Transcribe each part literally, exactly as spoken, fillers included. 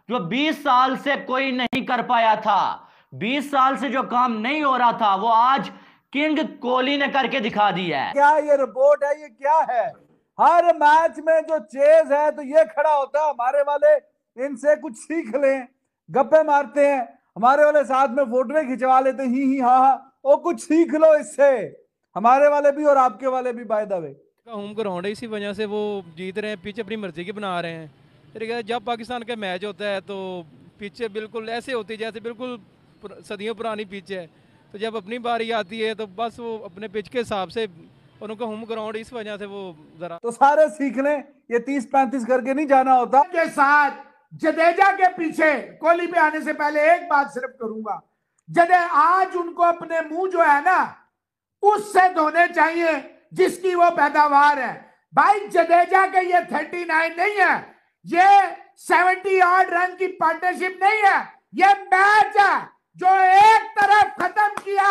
जो बीस साल से कोई नहीं कर पाया था। बीस साल से जो काम नहीं हो रहा था वो आज किंग कोहली ने करके दिखा दिया है। क्या ये रिपोर्ट है? ये क्या है? हर मैच में जो चेज है तो ये खड़ा होता है, हमारे वाले इनसे कुछ सीख लें। गप्पे मारते हैं हमारे वाले, साथ में फोटो खिंचवा लेते हैं, ही ही हा हा। ओ कुछ सीख लो इससे, हमारे वाले भी और आपके वाले भी। By the way home ground है, इसी वजह से वो जीत रहे हैं। पिच अपनी मर्जी की बना रहे हैं। फिर जब पाकिस्तान का मैच होता है तो पिच बिल्कुल ऐसे होती है जैसे बिल्कुल सदियों पुरानी पिच है। तो जब अपनी बारी आती है तो बस वो अपने पिच के हिसाब से, और उनका होम ग्राउंड इस वजह से वो जरा तो सारे सीख लें, ये तीस पैंतीस करके नहीं जाना होता। के साथ जडेजा के पीछे कोहली पे आने से पहले एक बात सिर्फ करूंगा, जडे आज उनको अपने मुंह जो है ना उससे धोने चाहिए जिसकी वो पैदावार है। भाई जडेजा के ये थर्टी नाइन नहीं है, ये सेवेंटी आठ रन की पार्टनरशिप नहीं है, ये मैच है जो एक तरफ खत्म किया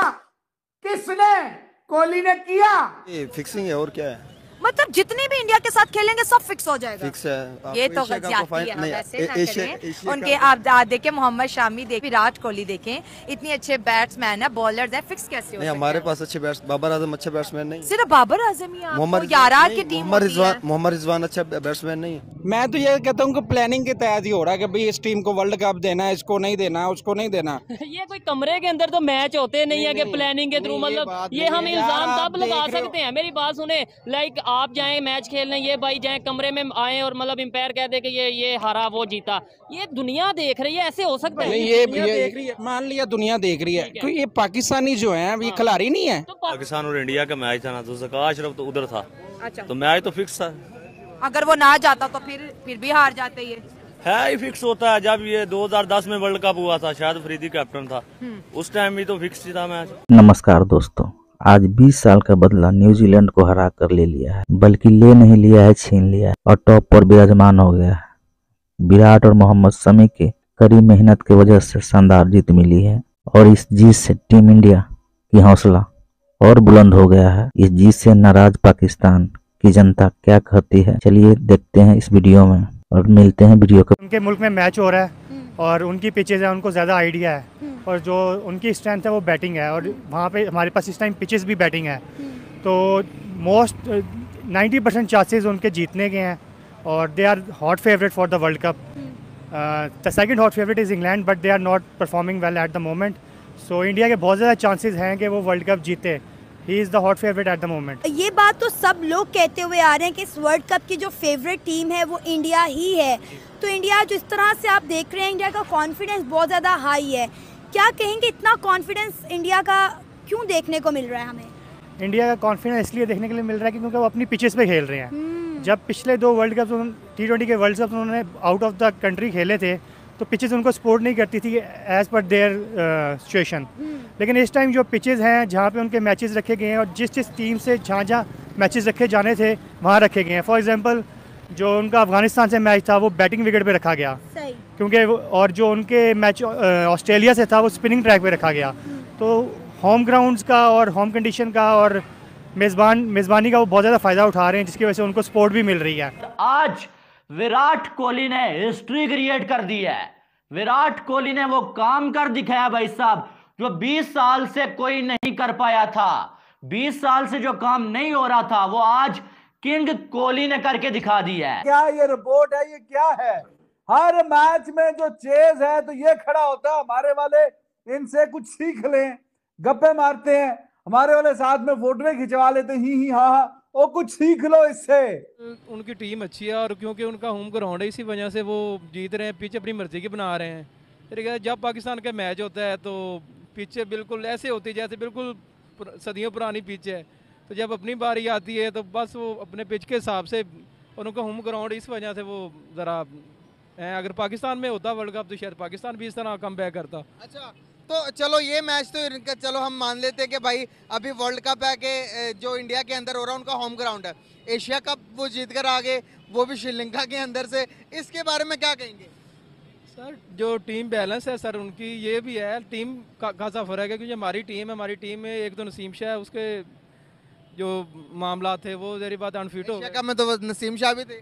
किसने? कोहली ने किया। ये फिक्सिंग है और क्या है? मतलब जितने भी इंडिया के साथ खेलेंगे सब फिक्स हो जाएगा। फिक्स है। ये तो ज्यादती है, वैसे ना करें। उनके आप देखें मोहम्मद शामी देखें, विराट कोहली देखें, इतने अच्छे बैट्समैन है, बॉलर्स है, फिक्स कैसे हो नहीं? हमारे पास अच्छे बैट्स, बाबर आजम अच्छे बैट्समैन नहीं। सिर्फ बाबर आजम ही? मोहम्मद यारार की टीम, मोहम्मद रिजवान, मोहम्मद रिजवान अच्छा बैट्समैन नहीं है। मैं तो ये कहता हूँ कि प्लानिंग के तहत ही हो रहा है कि भाई इस टीम को वर्ल्ड कप देना है, इसको नहीं देना, उसको नहीं देना। ये कोई कमरे के अंदर तो मैच होते नहीं है कि प्लानिंग के थ्रू, मतलब ये हम इल्जाम तब लगा सकते हैं। मेरी बात सुने, लाइक आप जाएं मैच खेलने, ये भाई जाएं कमरे में आए और मतलब एम्पायर कह दे कि ये ये हारा वो जीता, ये दुनिया देख रही है, ऐसे हो सकता है? नहीं, ये देख रही है, मान लिया दुनिया देख रही है, तो ये पाकिस्तानी जो है ये खिलाड़ी नहीं है। पाकिस्तान और इंडिया का मैच था ना, तो ज़का अशरफ तो उधर था। अच्छा। तो मैच तो फिक्स था। अगर वो ना जाता तो फिर फिर भी हार जाते। ये है ही फिक्स होता है। जब ये दो हज़ार दस में वर्ल्ड कप हुआ था, शायद अफरीदी कैप्टन था, उस टाइम भी तो फिक्स ही था मैच। नमस्कार दोस्तों, आज बीस साल का बदला न्यूजीलैंड को हरा कर ले लिया है, बल्कि ले नहीं लिया है, छीन लिया है और टॉप पर विराजमान हो गया है। विराट और मोहम्मद शमी के कड़ी मेहनत की वजह से शानदार जीत मिली है और इस जीत से टीम इंडिया की हौसला और बुलंद हो गया है। इस जीत से नाराज पाकिस्तान की जनता क्या कहती है, चलिए देखते हैं इस वीडियो में और मिलते हैं वीडियो के। उनके मुल्क में मैच हो रहा है और उनकी पिचेज है, उनको ज़्यादा आइडिया है और जो उनकी स्ट्रेंथ है वो बैटिंग है, और वहाँ पे हमारे पास इस टाइम पिचेस भी बैटिंग है। तो मोस्ट नाइन्टी परसेंट चांसेस उनके जीतने के हैं और they are hot favourite for the world cup. The second hot favourite is England, but they are not performing well at the moment. So India के बहुत ज़्यादा चांसेस हैं कि वो वर्ल्ड कप जीते। He is the hot favourite at the moment. ये बात तो सब लोग कहते हुए आ रहे हैं कि इस वर्ल्ड कप की जो फेवरेट टीम है वो इंडिया ही है। तो इंडिया जिस तरह से आप देख रहे हैं, इंडिया का कॉन्फिडेंस बहुत ज़्यादा हाई है। क्या कहेंगे, इतना कॉन्फिडेंस इंडिया का क्यों देखने को मिल रहा है हमें? इंडिया का कॉन्फिडेंस इसलिए देखने के लिए मिल रहा है क्योंकि वो अपनी पिचेस पे खेल रहे हैं। जब पिछले दो वर्ल्ड कप टी ट्वेंटी के वर्ल्ड कप उन्होंने आउट ऑफ द कंट्री खेले थे तो पिचेस उनको सपोर्ट नहीं करती थी एज पर देयर सिचुएशन। लेकिन इस टाइम जो पिचेस हैं जहाँ पे उनके मैचेस रखे गए हैं और जिस जिस टीम से जहाँ जहाँ मैचेस रखे जाने थे वहाँ रखे गए हैं। फॉर एग्जांपल जो उनका अफगानिस्तान से मैच था वो बैटिंग विकेट पे रखा गया क्योंकि, और जो उनके मैच ऑस्ट्रेलिया से था वो स्पिनिंग ट्रैक पे रखा गया। तो होम ग्राउंड्स का और होम कंडीशन का और मेज़बान मेज़बानी का वो बहुत ज़्यादा फ़ायदा उठा रहे हैं, जिसकी वजह से उनको सपोर्ट भी मिल रही है। आज विराट कोहली ने हिस्ट्री क्रिएट कर दी है। विराट कोहली ने वो काम कर दिखाया भाई साहब, जो बीस साल से कोई नहीं कर पाया था। बीस साल से जो काम नहीं हो रहा था वो आज किंग कोहली ने करके दिखा दिया है। क्या ये रिपोर्ट है? ये क्या है? हर मैच में जो चेज है तो ये खड़ा होता है, हमारे वाले इनसे कुछ सीख लें। गप्पे मारते हैं हमारे वाले, साथ में फोटो खिंचवा लेते हैं, ही ही हा हा। ओ कुछ सीख लो इससे। उनकी टीम अच्छी है और क्योंकि उनका होम ग्राउंड है, इसी वजह से वो जीत रहे हैं। पिच अपनी मर्जी की बना रहे हैं। फिर जब पाकिस्तान का मैच होता है तो पिच बिल्कुल ऐसे होती है जैसे बिल्कुल सदियों पुरानी पिच है। तो जब अपनी बारी आती है तो बस वो अपने पिच के हिसाब से, और उनका होम ग्राउंड इस वजह से वो ज़रा, अगर पाकिस्तान में होता वर्ल्ड कप तो शायद पाकिस्तान भी इस तरह कम बैक करता। अच्छा, तो चलो ये मैच तो इनका चलो हम मान लेते हैं कि भाई अभी वर्ल्ड कप है कि जो इंडिया के अंदर हो रहा है उनका होम ग्राउंड है। एशिया कप वो जीत कर आ गए, वो भी श्रीलंका के अंदर से। इसके बारे में क्या कहेंगे? सर जो टीम बैलेंस है सर उनकी, ये भी है टीम का खासा फर्क है क्योंकि हमारी टीम है, हमारी टीम में एक तो नसीम शाह है, उसके जो मामला थे वो जरी बात अनफिट हो गए। में तो नसीम शाह भी थे।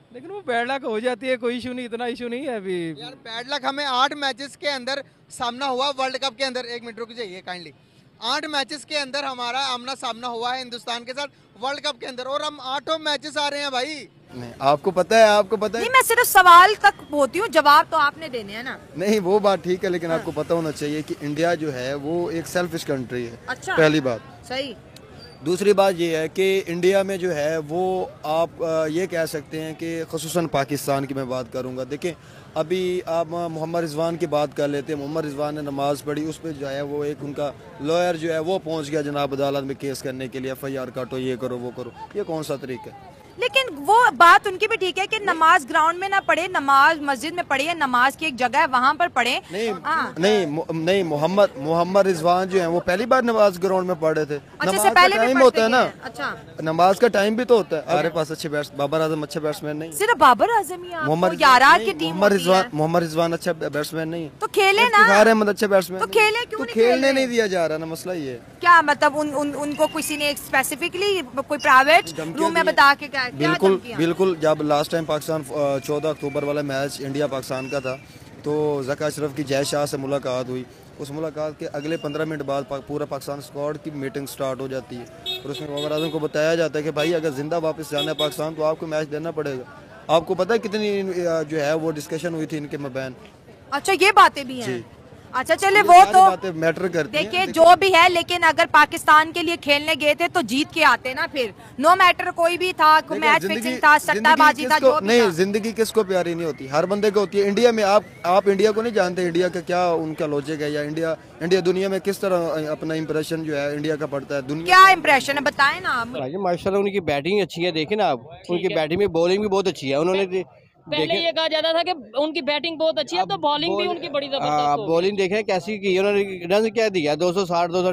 लेकिन वो बैड लक हो जाती है, कोई इशू नहीं, इतना इशू नहीं है अभी यार। बैड लक हमें आठ मैचेस के अंदर सामना हुआ वर्ल्ड कप के अंदर। एक मिनट रुक जाइए काइंडली। आठ मैचेस के अंदर हमारा आमना सामना हुआ है हिंदुस्तान के साथ वर्ल्ड कप के अंदर, और हम आठों मैचेस आ रहे हैं भाई। नहीं, आपको पता है, आपको पता है नहीं, मैं सिर्फ सवाल तक होती हूँ, जवाब तो आपने देने हैं ना। नहीं, वो बात ठीक है, लेकिन आपको पता होना चाहिए कि इंडिया जो है वो एक सेल्फिश कंट्री है। अच्छा, पहली बात। सही। दूसरी बात ये है कि इंडिया में जो है वो आप ये कह सकते हैं कि ख़ुसूसन पाकिस्तान की मैं बात करूंगा। देखें, अभी आप मोहम्मद रिजवान की बात कर लेते हैं। मोहम्मद रिजवान ने नमाज़ पढ़ी, उस पर जो है वो एक उनका लॉयर जो है वो पहुंच गया जनाब अदालत में केस करने के लिए, एफ आई आर काटो, ये करो वो करो। ये कौन सा तरीका है? लेकिन वो बात उनकी भी ठीक है कि नमाज ग्राउंड में ना पढ़े, नमाज मस्जिद में पढ़े, नमाज की एक जगह है वहाँ पर पढ़े। नहीं नहीं नहीं, मोहम्मद मोहम्मद रिजवान जो है वो पहली बार नमाज ग्राउंड में पढ़े थे। अच्छा, नमाज से पहले का टाइम होता है ना। अच्छा, नमाज का टाइम भी तो होता है। हमारे पास अच्छे बैट्स बाबर आजम अच्छे बैट्समैन नहीं, सिर्फ बाबर आजम ही। मोहम्मद की टीम मोहम्मद रिजवान मोहम्मद रिजवान अच्छा बैट्समैन नहीं है, तो खेले ना। अहमद अच्छे बैट्समैन, तो खेले क्यों नहीं? खेलने नहीं दिया जा रहा ना, मसला ये है। क्या मतलब उन, उन उनको किसी ने स्पेसिफिकली कोई प्राइवेट रूम में बता के क्या? बिल्कुल बिल्कुल। जब लास्ट टाइम पाकिस्तान चौदह अक्टूबर वाला मैच इंडिया पाकिस्तान का था, तो ज़का अशरफ की जय शाह से मुलाकात हुई। उस मुलाकात के अगले पंद्रह मिनट बाद पा, पूरा पाकिस्तान स्क्वाड की मीटिंग स्टार्ट हो जाती है, और उसमें बाबर आजम को बताया जाता है कि भाई अगर जिंदा वापस जाना है पाकिस्तान तो आपको मैच देना पड़ेगा। आपको पता है कितनी जो है वो डिस्कशन हुई थी इनके मबैन। अच्छा, ये बातें भी हैं। अच्छा, चले वो तो मैटर करती हैं। देखिए जो भी है, लेकिन अगर पाकिस्तान के लिए खेलने गए थे तो जीत के आते ना। फिर नो मैटर कोई भी था, कोई मैच फिक्सिंग था, सट्टाबाजी था, जो भी नहीं, जिंदगी किसको प्यारी नहीं होती, हर बंदे को होती है। इंडिया में आप आप इंडिया को नहीं जानते, इंडिया का क्या उनका लॉजिक है, या इंडिया इंडिया दुनिया में किस तरह अपना इंप्रेशन जो है इंडिया का पड़ता है। दुनिया क्या इंप्रेशन है बताएं ना। माशाल्लाह उनकी बैटिंग अच्छी है, देखें ना आप, उनकी बैटिंग में बॉलिंग भी बहुत अच्छी है। उन्होंने पहले ये कहा जाता था कि उनकी बैटिंग बहुत अच्छी है, तो बॉलिंग भी उनकी बड़ी जबरदस्त। बॉलिंग देखें कैसी की उन्होंने, रन क्या दिया, दो सौ साठ दो सौ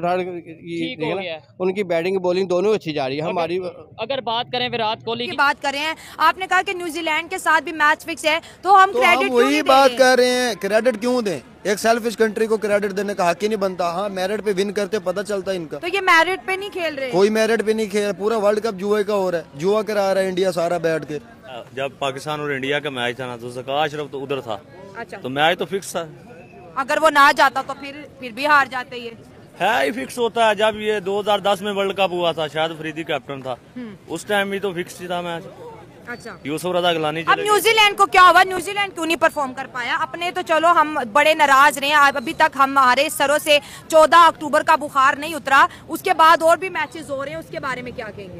अठारह। उनकी बैटिंग बॉलिंग दोनों अच्छी जा रही है। हमारी अगर बात करें विराट कोहली की बात करें, आपने कहा कि न्यूजीलैंड के साथ भी मैच फिक्स है, तो हम क्रेडिट क्यों वही बात कर रहे हैं, क्रेडिट क्यों दें? एक सेल्फिश कंट्री को क्रेडिट देने का हक ही नहीं बनता। हाँ, मेरिट पे विन करते पता चलता है इनका। तो ये मेरिट पे नहीं खेल रहे, कोई मेरिट पे नहीं खेल, पूरा वर्ल्ड कप जुए का हो रहा है, जुआ करा रहा है इंडिया सारा बैठ के। जब पाकिस्तान और इंडिया का मैच था ना, तो ज़का अशरफ तो उधर था। अच्छा, तो मैच तो फिक्स था। अगर वो ना जाता तो फिर फिर भी हार जाते। ये है ही फिक्स होता है। जब ये दो हज़ार दस में वर्ल्ड कप हुआ था, शायद अफरीदी कैप्टन था, उस टाइम भी तो फिक्स ही था मैच। अच्छा, यूसुफ रजा गिलानी। अब न्यूजीलैंड को क्या हुआ? न्यूजीलैंड क्यों नहीं परफॉर्म कर पाया? अपने तो चलो हम बड़े नाराज रहे, अभी तक हमारे सरों से चौदह अक्टूबर का बुखार नहीं उतरा, उसके बाद और भी मैचेस हो रहे हैं, उसके बारे में क्या कहेंगे?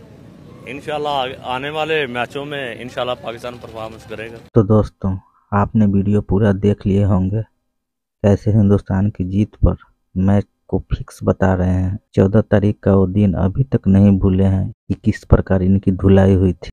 इंशाल्लाह आने वाले मैचों में इंशाल्लाह पाकिस्तान परफॉर्मेंस करेगा। तो दोस्तों, आपने वीडियो पूरा देख लिए होंगे, कैसे हिंदुस्तान की जीत पर मैच को फिक्स बता रहे हैं। चौदह तारीख का वो दिन अभी तक नहीं भूले हैं कि किस प्रकार इनकी धुलाई हुई थी।